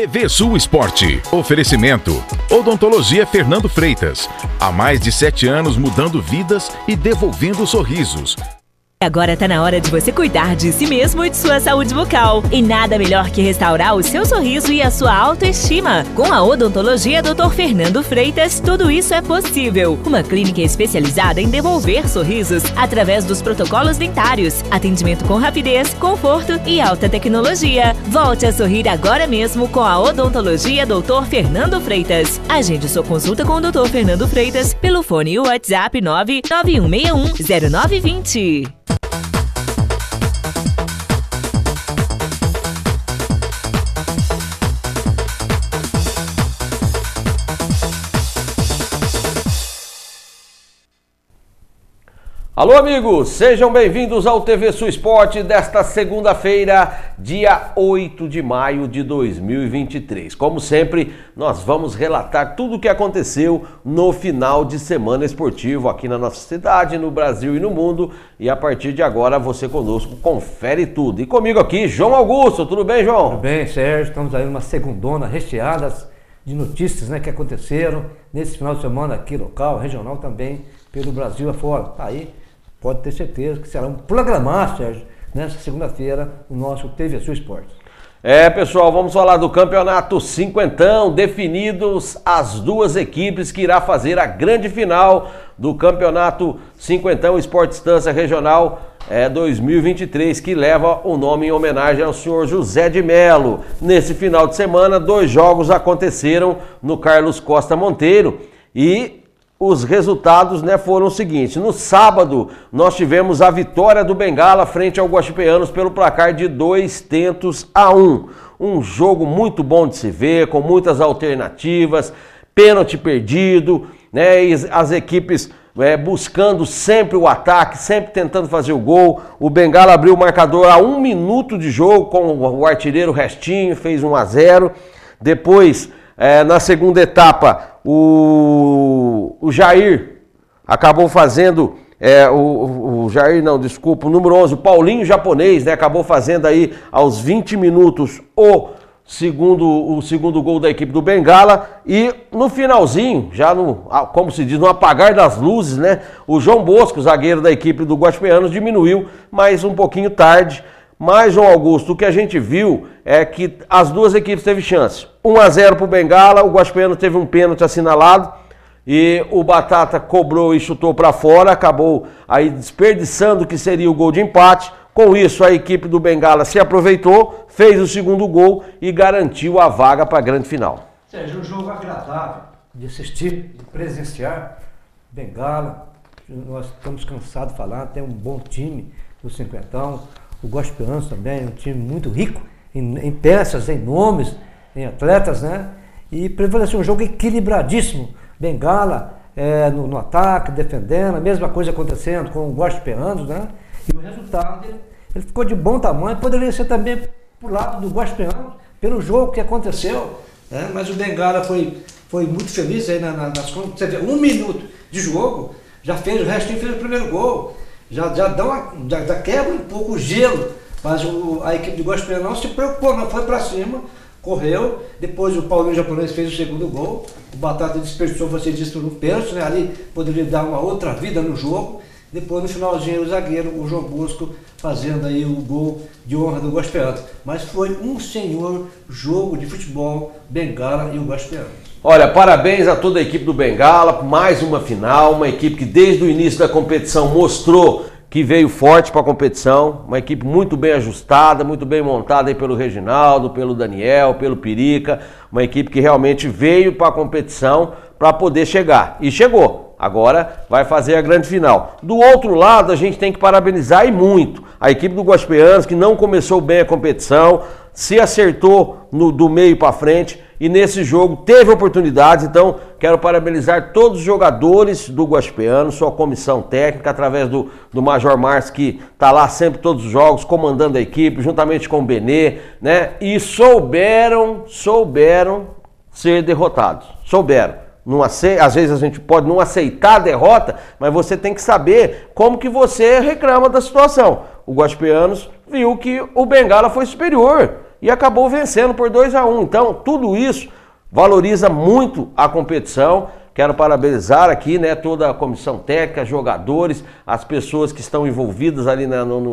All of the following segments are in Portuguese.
TV Sul Esporte. Oferecimento. Odontologia Fernando Freitas. Há mais de 7 anos mudando vidas e devolvendo sorrisos. Agora tá na hora de você cuidar de si mesmo e de sua saúde bucal. E nada melhor que restaurar o seu sorriso e a sua autoestima. Com a odontologia Dr. Fernando Freitas, tudo isso é possível. Uma clínica especializada em devolver sorrisos através dos protocolos dentários. Atendimento com rapidez, conforto e alta tecnologia. Volte a sorrir agora mesmo com a odontologia Dr. Fernando Freitas. Agende sua consulta com o Dr. Fernando Freitas pelo fone e WhatsApp 991610920. Alô amigos, sejam bem-vindos ao TV Sul Esporte desta segunda-feira, dia 8 de maio de 2023. Como sempre, nós vamos relatar tudo o que aconteceu no final de semana esportivo aqui na nossa cidade, no Brasil e no mundo. E a partir de agora, você conosco confere tudo. E comigo aqui, João Augusto. Tudo bem, João? Tudo bem, Sérgio. Estamos aí numa segundona recheadas de notícias, né, que aconteceram nesse final de semana aqui, local, regional também, pelo Brasil afora. Tá aí. Pode ter certeza que será um programar, Sérgio, nessa segunda-feira, o nosso TV Sul Esporte. Pessoal, vamos falar do campeonato cinquentão, definidos as duas equipes que irá fazer a grande final do campeonato cinquentão Esporte Distância Regional 2023, que leva o nome em homenagem ao senhor José de Melo. Nesse final de semana, 2 jogos aconteceram no Carlos Costa Monteiro e os resultados, foram os seguintes. No sábado, nós tivemos a vitória do Bengala frente ao Guaxipeanos pelo placar de 2-1. Um jogo muito bom de se ver, com muitas alternativas, pênalti perdido, e as equipes buscando sempre o ataque, sempre tentando fazer o gol. O Bengala abriu o marcador a 1 minuto de jogo com o artilheiro Restinho, fez 1-0. Depois, na segunda etapa, o Jair acabou fazendo, o número 11, o Paulinho Japonês, acabou fazendo aí aos 20 minutos o segundo gol da equipe do Bengala. E no finalzinho, já como se diz, no apagar das luzes, o João Bosco, zagueiro da equipe do Guaxipeanos, diminuiu, mas um pouquinho tarde. Mas, João Augusto, o que a gente viu é que as duas equipes teve chance. 1-0 para o Bengala, o Guaxipeano teve um pênalti assinalado e o Batata cobrou e chutou para fora, acabou aí desperdiçando o que seria o gol de empate. Com isso, a equipe do Bengala se aproveitou, fez o segundo gol e garantiu a vaga para a grande final. Sérgio, um jogo agradável de assistir, de presenciar. Bengala, nós estamos cansados de falar, tem um bom time do cinquentão. O Guaxipeanos também, um time muito rico em peças, em nomes, em atletas, E prevaleceu um jogo equilibradíssimo. Bengala no ataque, defendendo, a mesma coisa acontecendo com o Guaxipeanos, E o resultado, ele ficou de bom tamanho, poderia ser também pro lado do Guaxipeanos, pelo jogo que aconteceu, Mas o Bengala foi muito feliz aí nas contas. Você vê, 1 minuto de jogo, já fez, o Restinho fez o primeiro gol. Já quebra um pouco o gelo, mas a equipe de Guaxipeanos não se preocupou, não foi para cima, correu. Depois o Paulinho Japonês fez o segundo gol, o Batata desperdiçou, você disse, no pênalti, ali poderia dar uma outra vida no jogo. Depois no finalzinho o zagueiro, o João Bosco, fazendo aí o gol de honra do Guaxipeanos. Mas foi um senhor jogo de futebol, Bengala e o Guaxipeanos. Olha, parabéns a toda a equipe do Bengala, mais uma final, uma equipe que desde o início da competição mostrou que veio forte para a competição, uma equipe muito bem ajustada, muito bem montada aí pelo Reginaldo, pelo Daniel, pelo Pirica, uma equipe que realmente veio para a competição para poder chegar, e chegou. Agora vai fazer a grande final. Do outro lado, a gente tem que parabenizar e muito a equipe do Guaxipeanos, que não começou bem a competição, se acertou do meio para frente e nesse jogo teve oportunidades. Então quero parabenizar todos os jogadores do Guaxipeanos, sua comissão técnica, através do Major Márcio, que está lá sempre todos os jogos, comandando a equipe, juntamente com o Benê, E souberam ser derrotados, souberam. Às vezes a gente pode não aceitar a derrota, mas você tem que saber como que você reclama da situação. O Guaxipeanos viu que o Bengala foi superior e acabou vencendo por 2-1. Então, tudo isso valoriza muito a competição. Quero parabenizar aqui, né, toda a comissão técnica, jogadores, as pessoas que estão envolvidas ali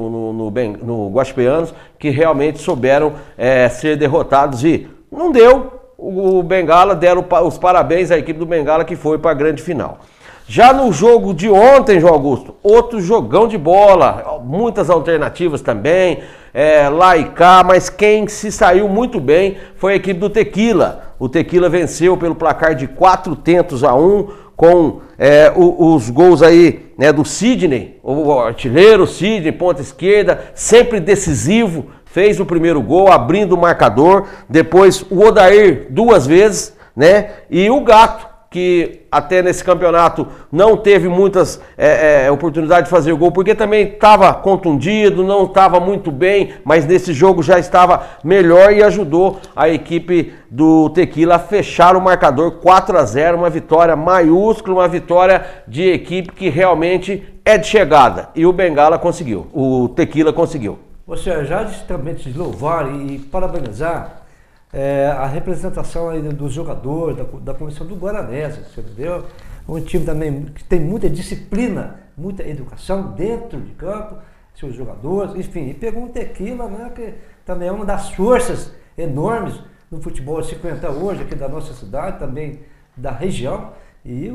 no Guaxipeanos, que realmente souberam ser derrotados e não deu. O Bengala, deram os parabéns à equipe do Bengala que foi para a grande final. Já no jogo de ontem, João Augusto, outro jogão de bola, muitas alternativas também, lá e cá, mas quem se saiu muito bem foi a equipe do Tequila. O Tequila venceu pelo placar de 4-1, com os gols aí, né, do Sidney, o artilheiro Sidney, ponta esquerda, sempre decisivo, fez o primeiro gol, abrindo o marcador. Depois o Odair 2 vezes, né, e o Gato, que até nesse campeonato não teve muitas oportunidades de fazer gol, porque também estava contundido, não estava muito bem, mas nesse jogo já estava melhor e ajudou a equipe do Tequila a fechar o marcador 4-0, uma vitória maiúscula, uma vitória de equipe que realmente é de chegada, e o Bengala conseguiu, o Tequila conseguiu. Você já também te louvar e parabenizar a representação aí dos jogadores, da comissão do Guaranese, você entendeu? Um time também que tem muita disciplina, muita educação dentro de campo, seus jogadores, enfim, e pegou um Tequila, né, que também é uma das forças enormes no futebol 50 hoje, aqui da nossa cidade, também da região, e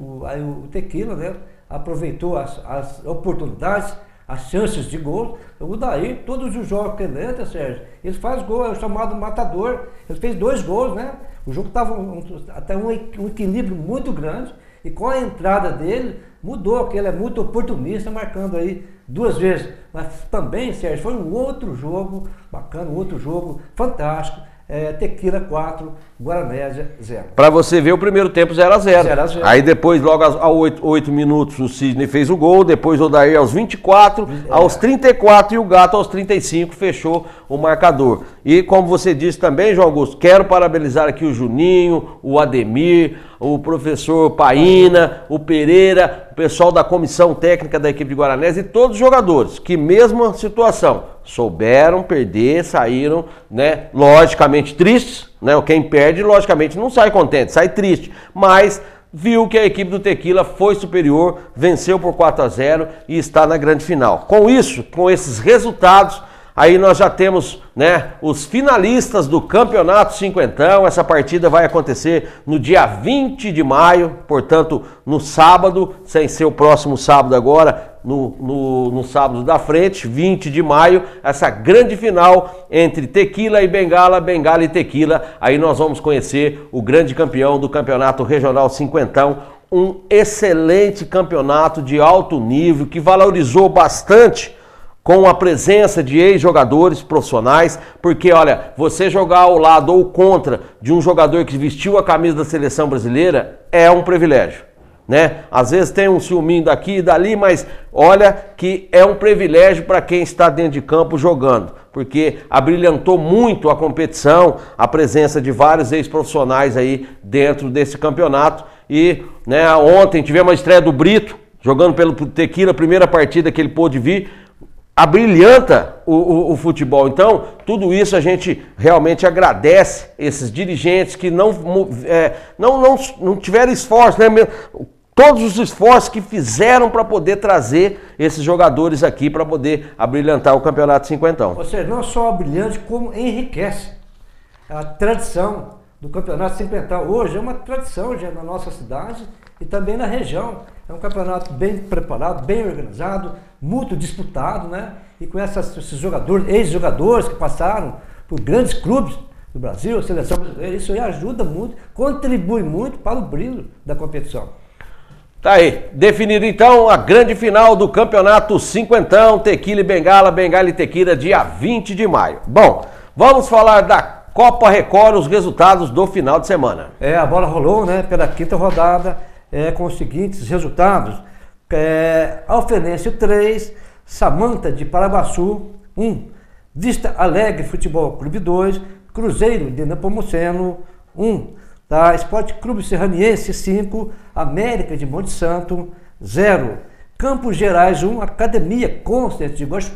o Tequila, né, aproveitou as oportunidades, as chances de gol. O Daí, todos os jogos que ele entra, Sérgio, ele faz gol, é o chamado matador. Ele fez 2 gols, né? O jogo estava até um equilíbrio muito grande, e com a entrada dele, mudou, porque ele é muito oportunista, marcando aí 2 vezes. Mas também, Sérgio, foi um outro jogo bacana, um outro jogo fantástico. Tequila 4, Guaranésia 0. Para você ver, o primeiro tempo 0-0. Aí depois, logo aos 8 minutos, o Sidney fez o gol, depois o Odair aos 24, aos 34 e o Gato aos 35 fechou o marcador. E como você disse também, João Augusto, quero parabenizar aqui o Juninho, o Ademir, o professor Paina, o Pereira, o pessoal da comissão técnica da equipe de Guaranese e todos os jogadores, que mesma situação, souberam perder, saíram, né, logicamente tristes, né, quem perde logicamente não sai contente, sai triste, mas viu que a equipe do Tequila foi superior, venceu por 4-0 e está na grande final. Com isso, com esses resultados, aí nós já temos, né, os finalistas do Campeonato Cinquentão. Essa partida vai acontecer no dia 20 de maio, portanto no sábado, sem ser o próximo sábado agora, no sábado da frente, 20 de maio, essa grande final entre Tequila e Bengala, Bengala e Tequila. Aí nós vamos conhecer o grande campeão do Campeonato Regional Cinquentão, um excelente campeonato de alto nível que valorizou bastante com a presença de ex-jogadores profissionais, porque olha, você jogar ao lado ou contra de um jogador que vestiu a camisa da seleção brasileira é um privilégio, né? Às vezes tem um ciúminho daqui e dali, mas olha que é um privilégio para quem está dentro de campo jogando, porque abrilhantou muito a competição, a presença de vários ex-profissionais aí dentro desse campeonato. E, né, ontem tivemos a estreia do Brito, jogando pelo Tequila, a primeira partida que ele pôde vir, abrilhanta o futebol. Então, tudo isso a gente realmente agradece esses dirigentes que não tiveram esforço, né? Todos os esforços que fizeram para poder trazer esses jogadores aqui para poder abrilhantar o Campeonato Cinquentão. Ou seja, não só brilhante, como enriquece a tradição do Campeonato Cinquentão. Hoje é uma tradição já na nossa cidade e também na região. É um campeonato bem preparado, bem organizado, muito disputado, né? E com esses jogadores, ex-jogadores que passaram por grandes clubes do Brasil, a seleção brasileira, isso aí ajuda muito, contribui muito para o brilho da competição. Tá aí, definido então a grande final do Campeonato Cinquentão, Tequila e Bengala, Bengala e Tequila, dia 20 de maio. Bom, vamos falar da Copa Record, os resultados do final de semana. A bola rolou, né, pela 5ª rodada, com os seguintes resultados. Alfenense 3, Samanta de Paraguaçu 1, Vista Alegre Futebol Clube 2, Cruzeiro de Nepomuceno 1, tá? Esporte Clube Serraniense 5, América de Monte Santo 0, Campos Gerais 1, Academia Constant de Gospé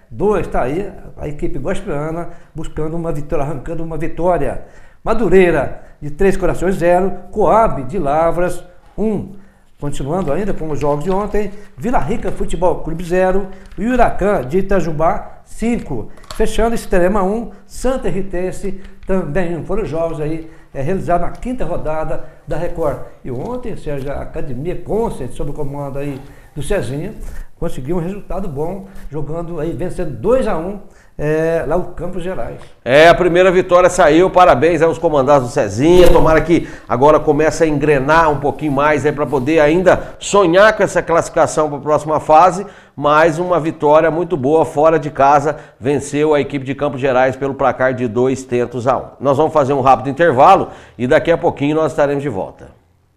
2, está aí a equipe gospiana buscando uma vitória, arrancando uma vitória. Madureira de Três Corações 0, Coab de Lavras 1. Continuando ainda com os jogos de ontem, Vila Rica Futebol Clube 0, Huracán de Itajubá 5. Fechando Extrema 1, Santa Ritense também 1. Foram os jogos aí realizados na 5ª rodada da Record. E ontem, Sérgio, a Academia Concert, sob o comando aí do Cezinha, conseguiu um resultado bom, jogando aí, vencendo 2-1 lá o Campos Gerais. A primeira vitória saiu, parabéns aos comandados do Cezinha, tomara que agora comece a engrenar um pouquinho mais para poder ainda sonhar com essa classificação para a próxima fase, mas uma vitória muito boa, fora de casa, venceu a equipe de Campos Gerais pelo placar de 2-1. Nós vamos fazer um rápido intervalo e daqui a pouquinho nós estaremos de volta.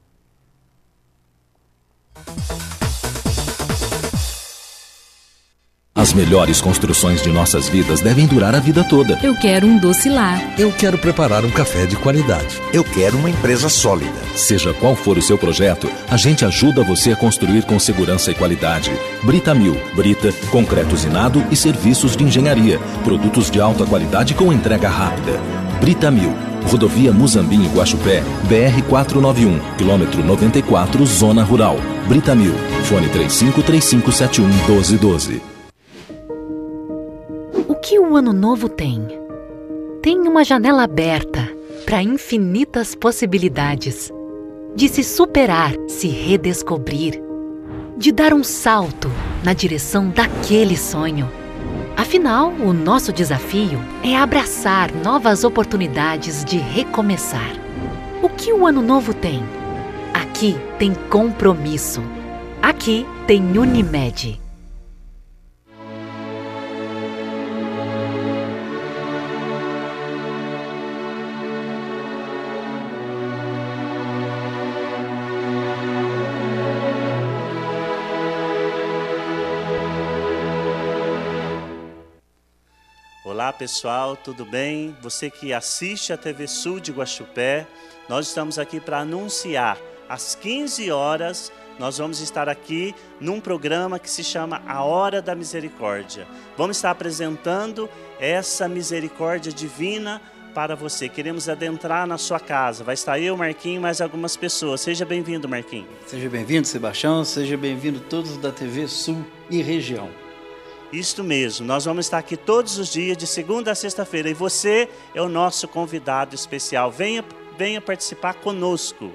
As melhores construções de nossas vidas devem durar a vida toda. Eu quero um doce lar. Eu quero preparar um café de qualidade. Eu quero uma empresa sólida. Seja qual for o seu projeto, a gente ajuda você a construir com segurança e qualidade. Britamil, Brita, concreto usinado e serviços de engenharia. Produtos de alta qualidade com entrega rápida. Britamil, Rodovia Muzambinho Guaxupé, BR-491, quilômetro 94, Zona Rural. Britamil, fone 3535711212. O que o Ano Novo tem? Tem uma janela aberta para infinitas possibilidades. De se superar, se redescobrir. De dar um salto na direção daquele sonho. Afinal, o nosso desafio é abraçar novas oportunidades de recomeçar. O que o Ano Novo tem? Aqui tem compromisso. Aqui tem Unimed. Olá pessoal, tudo bem? Você que assiste a TV Sul de Guaxupé, nós estamos aqui para anunciar, às 15 horas, nós vamos estar aqui num programa que se chama A Hora da Misericórdia. Vamos estar apresentando essa misericórdia divina para você. Queremos adentrar na sua casa. Vai estar eu, Marquinhos, e mais algumas pessoas. Seja bem-vindo, Marquinhos. Seja bem-vindo, Sebastião. Seja bem-vindo todos da TV Sul e região. Isto mesmo, nós vamos estar aqui todos os dias, de segunda a sexta-feira, e você é o nosso convidado especial. Venha participar conosco.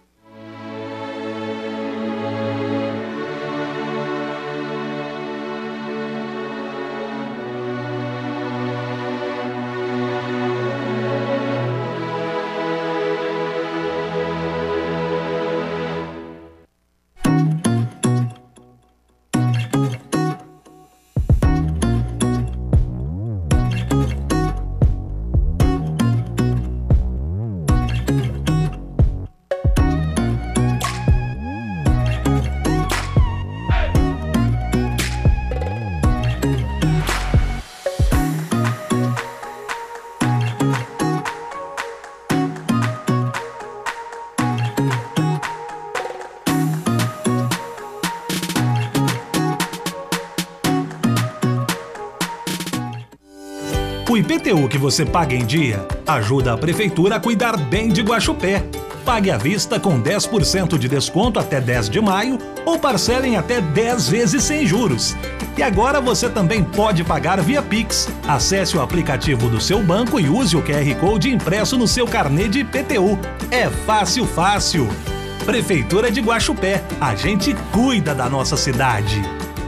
O IPTU que você paga em dia ajuda a Prefeitura a cuidar bem de Guaxupé. Pague à vista com 10% de desconto até 10 de maio ou parcelem até 10 vezes sem juros. E agora você também pode pagar via Pix. Acesse o aplicativo do seu banco e use o QR Code impresso no seu carnê de IPTU. É fácil, fácil. Prefeitura de Guaxupé. A gente cuida da nossa cidade.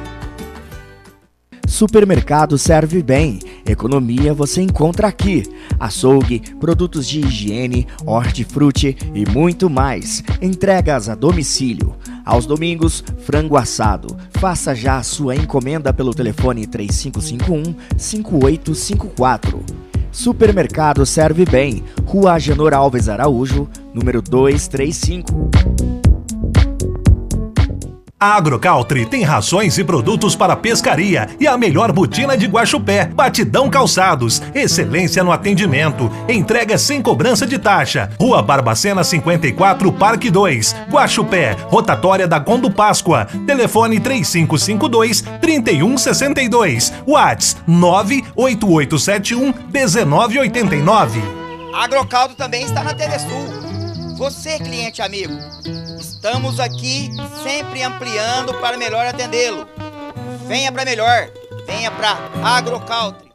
Supermercado Serve Bem. Economia você encontra aqui. Açougue, produtos de higiene, hortifruti e muito mais. Entregas a domicílio. Aos domingos, frango assado. Faça já a sua encomenda pelo telefone 3551-5854. Supermercado Serve Bem. Rua Agenor Alves Araújo, número 235. A Agrocaltri tem rações e produtos para pescaria e a melhor botina de Guaxupé. Batidão Calçados, excelência no atendimento. Entrega sem cobrança de taxa. Rua Barbacena 54, Parque 2, Guaxupé. Rotatória da Gondo Páscoa. Telefone 3552-3162. WhatsApp 98871-1989. Agrocaldo também está na Telesul. Você, cliente amigo, estamos aqui sempre ampliando para melhor atendê-lo. Venha para melhor, venha para Agrocaltri.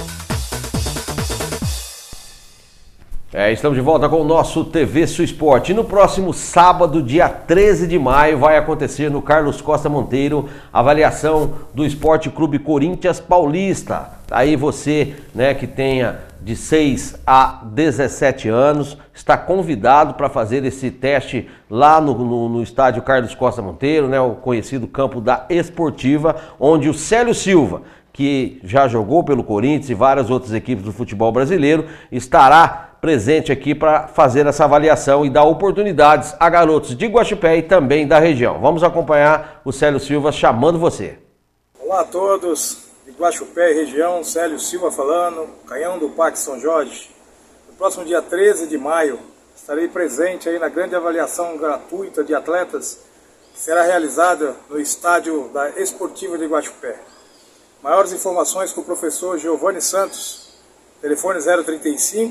Estamos de volta com o nosso TV Sul Esporte. E no próximo sábado, dia 13 de maio, vai acontecer no Carlos Costa Monteiro a avaliação do Esporte Clube Corinthians Paulista. Aí você, né, que tenha de 6 a 17 anos, está convidado para fazer esse teste lá no estádio Carlos Costa Monteiro, né, o conhecido campo da Esportiva, onde o Célio Silva, que já jogou pelo Corinthians e várias outras equipes do futebol brasileiro, estará presente aqui para fazer essa avaliação e dar oportunidades a garotos de Guaxupé e também da região. Vamos acompanhar o Célio Silva chamando você. Olá a todos de Guaxupé e região, Célio Silva falando, Canhão do Parque São Jorge. No próximo dia 13 de maio estarei presente aí na grande avaliação gratuita de atletas que será realizada no estádio da Esportiva de Guaxupé. Maiores informações com o professor Giovanni Santos, telefone 035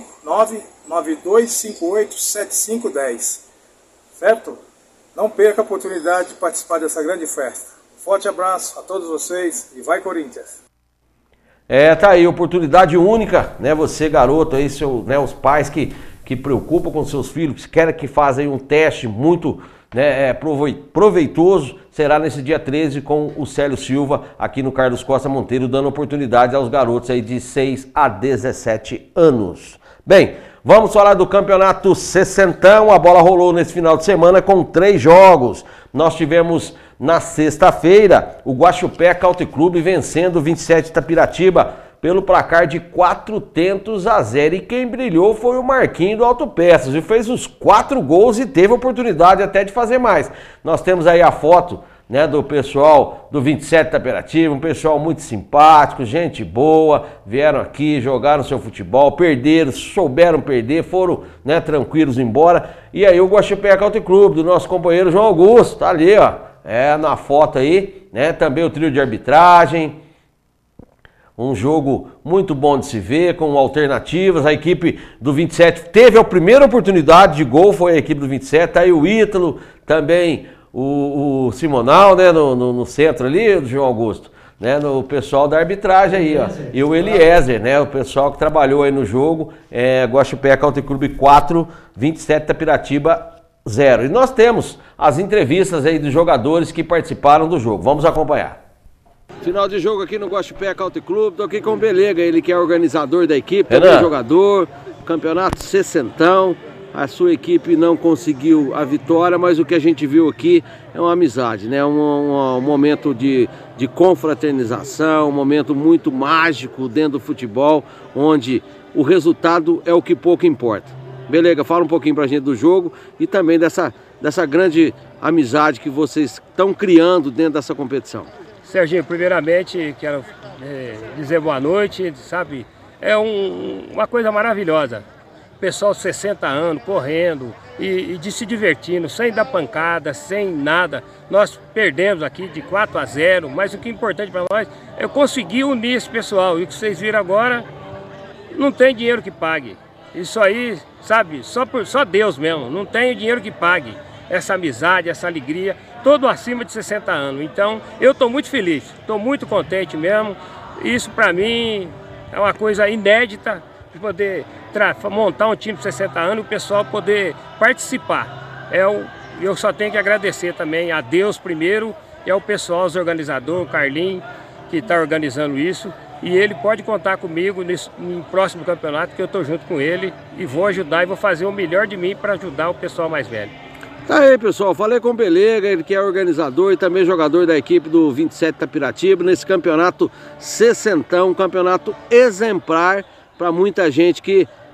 99258 7510, certo? Não perca a oportunidade de participar dessa grande festa. Forte abraço a todos vocês e vai Corinthians! Tá aí, oportunidade única, né? Você, garoto, aí, os pais que preocupam com seus filhos, que querem que façam um teste muito, né, proveitoso, será nesse dia 13 com o Célio Silva aqui no Carlos Costa Monteiro, dando oportunidade aos garotos aí de 6 a 17 anos. Bem, vamos falar do Campeonato 60. A bola rolou nesse final de semana com 3 jogos. Nós tivemos na sexta-feira o Guaxupé Country Club vencendo o 27 Itapiratiba pelo placar de 400-0. E quem brilhou foi o Marquinho do Autopeças e fez os 4 gols e teve oportunidade até de fazer mais. Nós temos aí a foto, né, do pessoal do 27 Itapiratiba, um pessoal muito simpático, gente boa, vieram aqui, jogaram seu futebol, perderam, souberam perder, foram, né, tranquilos embora. E aí o Guaxupé Country Club do nosso companheiro João Augusto, tá ali, ó, na foto aí, né, também o trio de arbitragem. Um jogo muito bom de se ver, com alternativas. A equipe do 27 teve a primeira oportunidade de gol, foi a equipe do 27. Tá aí o Ítalo, também o Simonal, né, no centro ali, do João Augusto, né, no pessoal da arbitragem aí, ó. E o Eliezer, né, o pessoal que trabalhou aí no jogo. Guaxupé Country Club 4, 27 Itapiratiba 0. E nós temos as entrevistas aí dos jogadores que participaram do jogo. Vamos acompanhar. Final de jogo aqui no Guaxupé Country Club, tô aqui com o Belega, ele que é organizador da equipe, também jogador, campeonato 60. A sua equipe não conseguiu a vitória, mas o que a gente viu aqui é uma amizade, né? Um momento de confraternização, um momento muito mágico dentro do futebol, onde o resultado é o que pouco importa. Belega, fala um pouquinho pra gente do jogo e também dessa grande amizade que vocês estão criando dentro dessa competição. Serginho, primeiramente quero dizer boa noite, sabe, é uma coisa maravilhosa, pessoal de 60 anos correndo e de se divertindo, sem dar pancada, sem nada. Nós perdemos aqui de 4-0, mas o que é importante para nós é conseguir unir esse pessoal, e o que vocês viram agora, não tem dinheiro que pague, isso aí, sabe, só Deus mesmo, não tem dinheiro que pague essa amizade, essa alegria, todo acima de 60 anos. Então eu estou muito feliz, estou muito contente mesmo. Isso para mim é uma coisa inédita, de poder montar um time de 60 anos e o pessoal poder participar. Eu só tenho que agradecer também a Deus primeiro e ao pessoal, os organizadores, o Carlinhos, que está organizando isso. E ele pode contar comigo no próximo campeonato, que eu estou junto com ele e vou ajudar e vou fazer o melhor de mim para ajudar o pessoal mais velho. Tá aí, pessoal, falei com o Belega, ele que é organizador e também jogador da equipe do 27 Itapiratiba nesse campeonato 60, um campeonato exemplar para muita gente que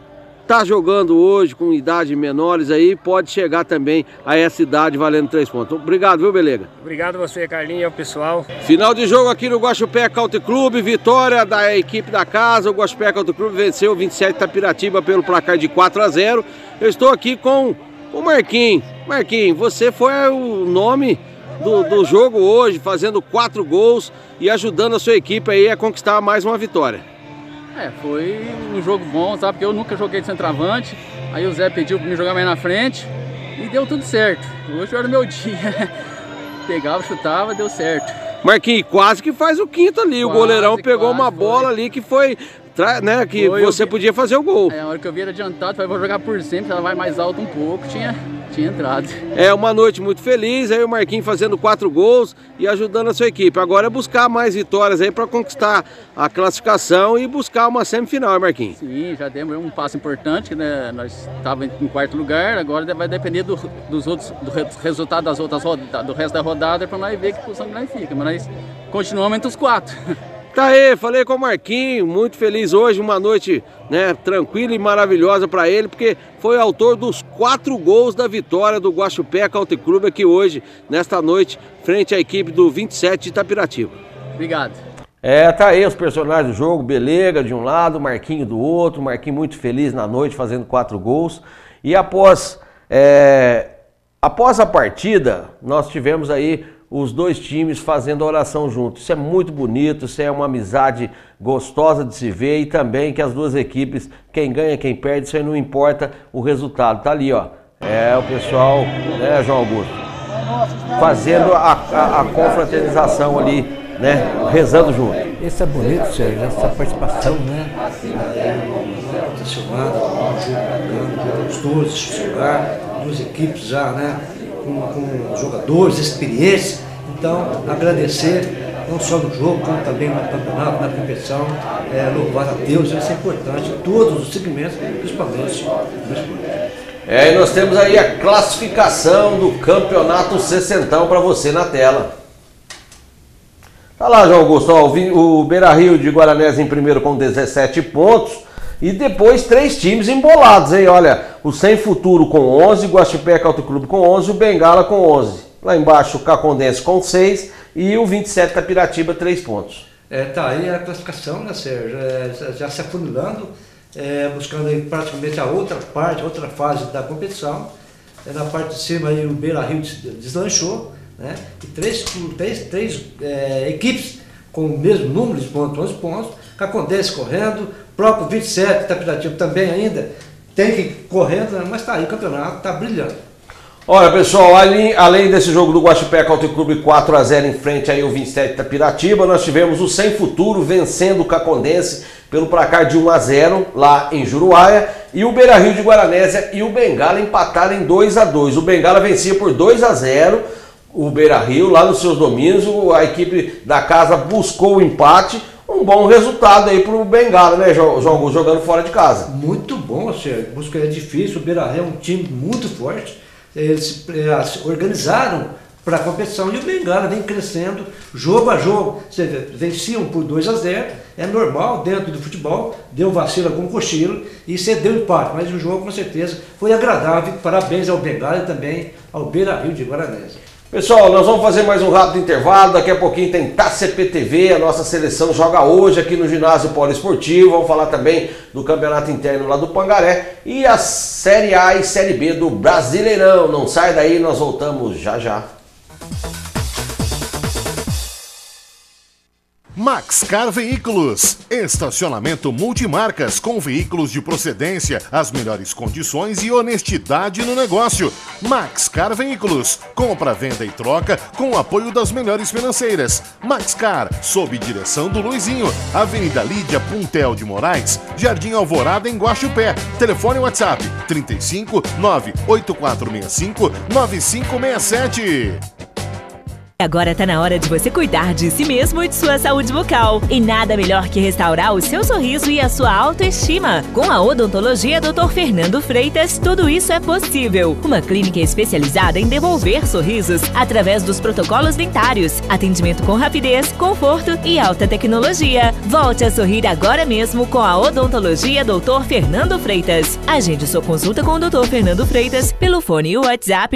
tá jogando hoje com idade menores aí, pode chegar também a essa idade valendo 3 pontos. Obrigado, viu, Belega? Obrigado você, Carlinhos, pessoal. Final de jogo aqui no Guaxupé Country Club, vitória da equipe da casa. O Guaxupé Country Club venceu o 27 Itapiratiba pelo placar de 4-0. Eu estou aqui com o Marquinhos. Marquinhos, você foi o nome do jogo hoje, fazendo 4 gols e ajudando a sua equipe aí a conquistar mais uma vitória. Foi um jogo bom, sabe? Porque eu nunca joguei de centroavante. Aí o Zé pediu para me jogar mais na frente e deu tudo certo. Hoje era o meu dia. Pegava, chutava, deu certo. Marquinhos, quase que faz o quinto ali. O goleirão pegou uma bola ali que foi, né? Que você podia fazer o gol. A hora que eu vi era adiantado, falei, vou jogar por cima, se ela vai mais alto um pouco, tinha entrado. É uma noite muito feliz, aí o Marquinhos fazendo 4 gols e ajudando a sua equipe. Agora é buscar mais vitórias aí para conquistar a classificação e buscar uma semifinal, Marquinhos. Sim, já demos um passo importante, né? Nós estávamos em 4º lugar, agora vai depender do resultado das outras rodadas, do resto da rodada, para nós ver que posição que nós fica, mas nós continuamos entre os 4. Tá aí, falei com o Marquinhos, muito feliz hoje, uma noite, né, tranquila e maravilhosa para ele, porque foi autor dos 4 gols da vitória do Guaxupé Country Club aqui hoje, nesta noite, frente à equipe do 27 de Itapiratiba. Obrigado. Tá aí os personagens do jogo, Belega de um lado, Marquinhos do outro, Marquinhos muito feliz na noite fazendo 4 gols. E após a partida, nós tivemos aí os 2 times fazendo a oração juntos. Isso é muito bonito, isso é uma amizade gostosa de se ver e também que as 2 equipes, quem ganha, quem perde, isso aí não importa o resultado. Tá ali, ó, o pessoal, né, João Augusto, fazendo a confraternização ali, né, rezando junto. Isso é bonito, Sérgio, essa participação, né, acionada, gostoso de jogar, 2 equipes já, né, com jogadores, experiência. Então, agradecer não só no jogo, como também no campeonato, na competição, louvar a Deus, isso é importante em todos os segmentos, principalmente no esporte. E nós temos aí a classificação do Campeonato 60 para você na tela. Tá lá, João Augusto, ó, o Beira-Rio de Guaranésia em primeiro com 17 pontos. E depois 3 times embolados, hein? Olha, o Sem Futuro com 11, o Guaxupé Country Club com 11, o Bengala com 11. Lá embaixo o Cacondense com 6 e o 27 Itapiratiba 3 pontos. Tá aí a classificação, né, Sérgio? Já se afunilando, buscando aí praticamente a outra fase da competição. Na parte de cima aí o Beira-Rio deslanchou, né? E 3 equipes com o mesmo número de pontos, 11 pontos. Cacondense correndo, próprio 27 Itapiratiba também ainda tem que ir correndo, né? Mas tá aí o campeonato, tá brilhando. Olha, pessoal, além desse jogo do Guaxupé Country Club 4-0 em frente aí o 27 Itapiratiba, nós tivemos o Sem Futuro vencendo o Cacondense pelo placar de 1-0 lá em Juruáia, e o Beira-Rio de Guaranésia e o Bengala empataram em 2-2. O Bengala vencia por 2-0 o Beira-Rio lá nos seus domínios. A equipe da casa buscou o empate. Um bom resultado aí pro Bengala, né, João, jogando fora de casa. Muito bom, Sérgio. Busca é difícil, o Beira-Rio é um time muito forte. Eles se organizaram para a competição e o Bengala vem crescendo jogo a jogo. Você venciam por 2-0, é normal dentro do futebol, deu vacilo com cochilo e cedeu empate, mas o jogo com certeza foi agradável. Parabéns ao Bengala e também ao Beira-Rio de Guaranésia. Pessoal, nós vamos fazer mais um rápido intervalo, daqui a pouquinho tem Taça CPTV, a nossa seleção joga hoje aqui no ginásio poliesportivo, vamos falar também do campeonato interno lá do Pangaré e a Série A e Série B do Brasileirão. Não sai daí, nós voltamos já já. Maxcar Veículos, estacionamento multimarcas com veículos de procedência, as melhores condições e honestidade no negócio. Maxcar Veículos, compra, venda e troca com o apoio das melhores financeiras. Maxcar, sob direção do Luizinho, Avenida Lídia Puntel de Moraes, Jardim Alvorada em Guaxupé. Telefone WhatsApp 35 98465 9567. Agora tá na hora de você cuidar de si mesmo e de sua saúde bucal. E nada melhor que restaurar o seu sorriso e a sua autoestima. Com a odontologia Dr. Fernando Freitas, tudo isso é possível. Uma clínica especializada em devolver sorrisos através dos protocolos dentários. Atendimento com rapidez, conforto e alta tecnologia. Volte a sorrir agora mesmo com a odontologia Dr. Fernando Freitas. Agende sua consulta com o Dr. Fernando Freitas pelo fone e WhatsApp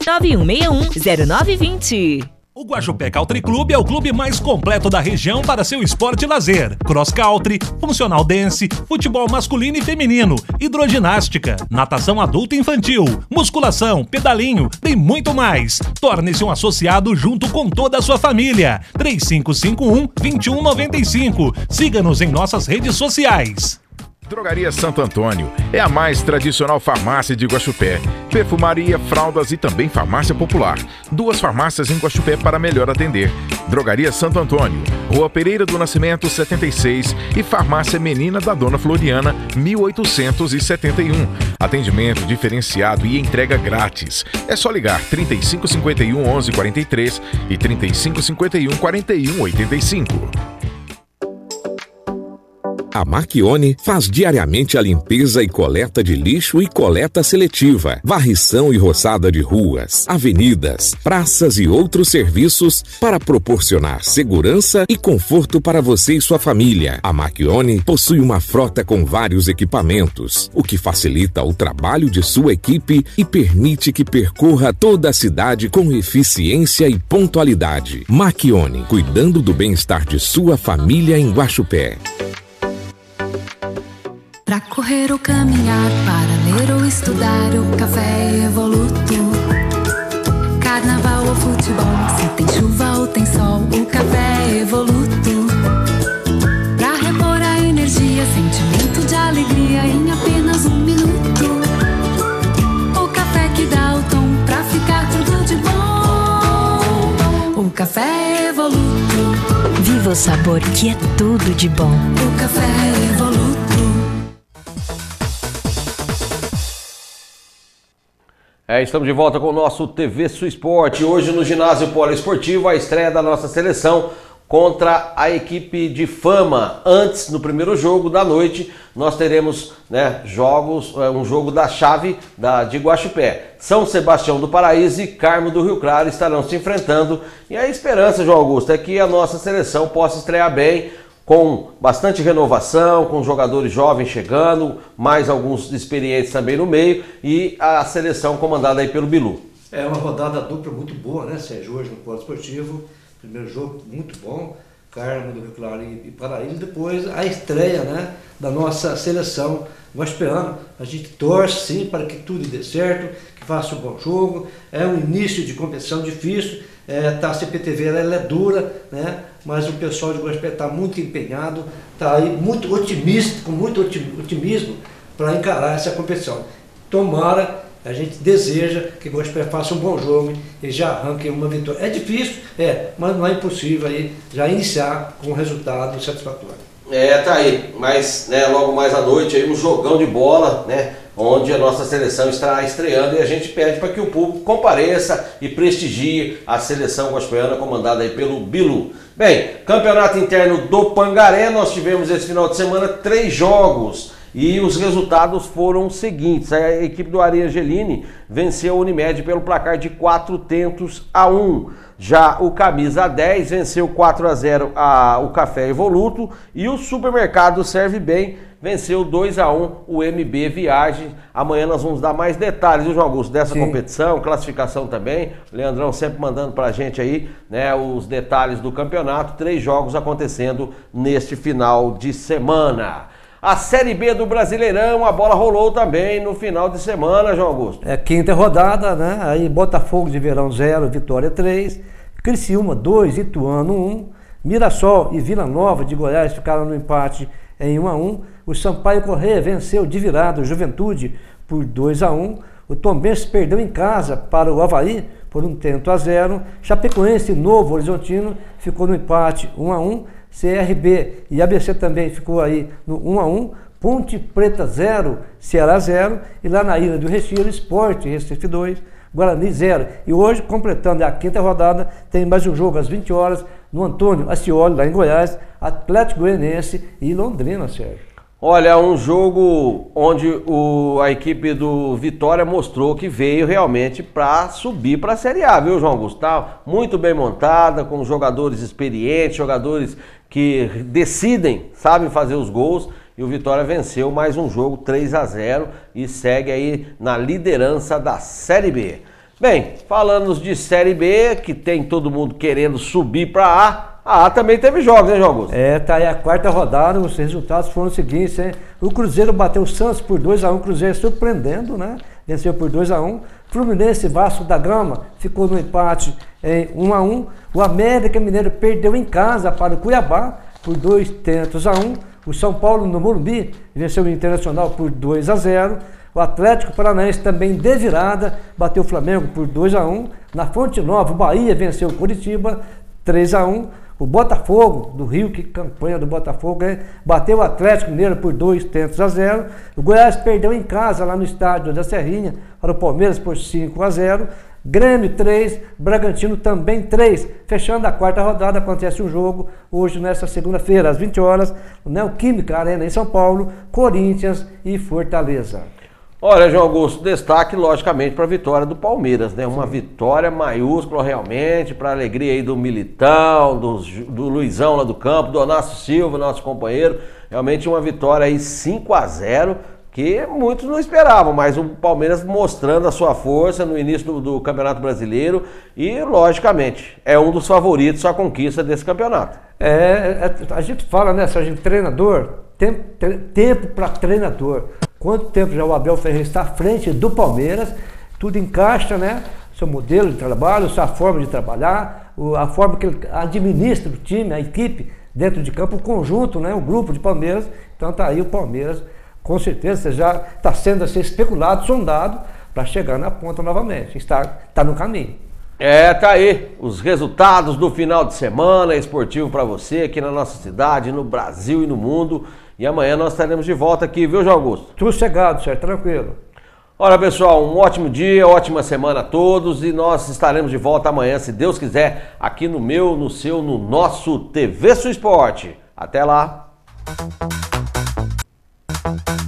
991610920. O Guaxupé Country Club é o clube mais completo da região para seu esporte e lazer. Cross country, funcional dance, futebol masculino e feminino, hidroginástica, natação adulta e infantil, musculação, pedalinho, tem muito mais. Torne-se um associado junto com toda a sua família. 3551-2195. Siga-nos em nossas redes sociais. Drogaria Santo Antônio é a mais tradicional farmácia de Guaxupé. Perfumaria, fraldas e também farmácia popular. 2 farmácias em Guaxupé para melhor atender. Drogaria Santo Antônio, Rua Pereira do Nascimento 76 e Farmácia Menina da Dona Floriana 1871. Atendimento diferenciado e entrega grátis. É só ligar 3551 1143 e 3551 4185. A Marchione faz diariamente a limpeza e coleta de lixo e coleta seletiva, varrição e roçada de ruas, avenidas, praças e outros serviços para proporcionar segurança e conforto para você e sua família. A Marchione possui uma frota com vários equipamentos, o que facilita o trabalho de sua equipe e permite que percorra toda a cidade com eficiência e pontualidade. Marchione, cuidando do bem-estar de sua família em Guaxupé. Pra correr ou caminhar, para ler ou estudar, o café é Evoluto. Carnaval ou futebol, se tem chuva ou tem sol, o café é Evoluto. Pra repor a energia, sentimento de alegria em apenas 1 minuto. O café que dá o tom pra ficar tudo de bom. O café é Evoluto. Viva o sabor que é tudo de bom. O café é Evoluto. Estamos de volta com o nosso TV Sul Esporte. Hoje no ginásio poliesportivo a estreia da nossa seleção contra a equipe de Fama. Antes, no primeiro jogo da noite, nós teremos um jogo da chave de Guaxupé. São Sebastião do Paraíso e Carmo do Rio Claro estarão se enfrentando. E a esperança, João Augusto, é que a nossa seleção possa estrear bem, com bastante renovação, com jogadores jovens chegando, mais alguns experientes também no meio, e a seleção comandada aí pelo Bilu. É uma rodada dupla muito boa, né, Sérgio? Hoje no poliesportivo, primeiro jogo muito bom, Carmo do Rio Claro e Paraíso, depois a estreia, né, da nossa seleção guaxupeana. A gente torce sim para que tudo dê certo, que faça um bom jogo. É um início de competição difícil, a CPTV ela é dura, né? Mas o pessoal de Guaxupé está muito empenhado, está aí muito otimista, com muito otimismo para encarar essa competição. Tomara, a gente deseja que o Guaxupé faça um bom jogo e já arranque uma vitória. É difícil, mas não é impossível aí já iniciar com um resultado satisfatório. Tá aí, mas logo mais à noite aí um jogão de bola, né? Onde a nossa seleção está estreando, e a gente pede para que o público compareça e prestigie a seleção guaxupeana comandada aí pelo Bilu. Bem, campeonato interno do Pangaré, nós tivemos esse final de semana 3 jogos e os resultados foram os seguintes. A equipe do Ari Angelini venceu a Unimed pelo placar de 4-1. Já o Camisa 10 venceu 4-0 o Café Evoluto, e o Supermercado Serve Bem venceu 2-1 o MB Viagem. Amanhã nós vamos dar mais detalhes, viu, João Augusto, dessa competição, classificação também. O Leandrão sempre mandando pra gente aí, né, os detalhes do campeonato. 3 jogos acontecendo neste final de semana. A Série B do Brasileirão, a bola rolou também no final de semana, João Augusto. Quinta rodada, né? Aí Botafogo de Verão 0, Vitória 3, Criciúma 2, Ituano 1, Mirassol e Vila Nova de Goiás ficaram no empate em 1-1. O Sampaio Corrêa venceu de virada o Juventude por 2-1. O Tombense perdeu em casa para o Avaí por 1-0. Chapecoense e Novo Horizontino ficou no empate 1-1. CRB e ABC também ficou aí no 1-1. Ponte Preta 0, Ceará 0. E lá na Ilha do Retiro, Sport Recife 2, Guarani 0. E hoje, completando a 5ª rodada, tem mais um jogo às 20 horas no Antônio Ascioli, lá em Goiás, Atlético Goianiense e Londrina, Sérgio. Olha, um jogo onde a equipe do Vitória mostrou que veio realmente para subir para a Série A, viu, João Gustavo? Muito bem montada, com jogadores experientes, jogadores que decidem, sabem fazer os gols. E o Vitória venceu mais um jogo 3-0 e segue aí na liderança da Série B. Bem, falando de Série B, que tem todo mundo querendo subir para A também teve jogos, hein, João Augusto? Tá aí a 4ª rodada, os resultados foram os seguintes, hein? O Cruzeiro bateu o Santos por 2-1, o Cruzeiro surpreendendo, né? Venceu por 2-1. Fluminense Vasco da Gama ficou no empate em 1-1. O América Mineiro perdeu em casa para o Cuiabá por 2-1. O São Paulo no Morumbi venceu o Internacional por 2-0. O Atlético Paranaense também de virada bateu o Flamengo por 2-1. Na Fonte Nova, o Bahia venceu o Curitiba 3-1. O Botafogo do Rio, que campanha do Botafogo, bateu o Atlético Mineiro por 2-0. O Goiás perdeu em casa lá no estádio da Serrinha para o Palmeiras por 5-0. Grêmio 3, Bragantino também 3. Fechando a 4ª rodada, acontece um jogo hoje, nesta segunda-feira, às 20 horas, no Neoquímica Arena em São Paulo, Corinthians e Fortaleza. Olha, João Augusto, destaque logicamente para a vitória do Palmeiras, né? Uma vitória maiúscula realmente, para a alegria aí do Militão, do Luizão lá do campo, do Onácio Silva, nosso companheiro. Realmente uma vitória aí 5-0, que muitos não esperavam, mas o Palmeiras mostrando a sua força no início do Campeonato Brasileiro e, logicamente, é um dos favoritos à conquista desse campeonato. A gente fala, né, Sérgio, treinador, tempo para treinador. Quanto tempo já o Abel Ferreira está à frente do Palmeiras, tudo encaixa, né? Seu modelo de trabalho, sua forma de trabalhar, a forma que ele administra o time, a equipe dentro de campo, o conjunto, né? O grupo de Palmeiras. Então tá aí o Palmeiras, com certeza já está sendo assim, especulado, sondado, para chegar na ponta novamente. Está no caminho. Tá aí os resultados do final de semana esportivo para você aqui na nossa cidade, no Brasil e no mundo. E amanhã nós estaremos de volta aqui, viu, João Augusto? Tudo chegado, certo? Tranquilo. Olha, pessoal, um ótimo dia, ótima semana a todos e nós estaremos de volta amanhã, se Deus quiser, aqui no meu, no seu, no nosso TV Sul Esporte. Até lá!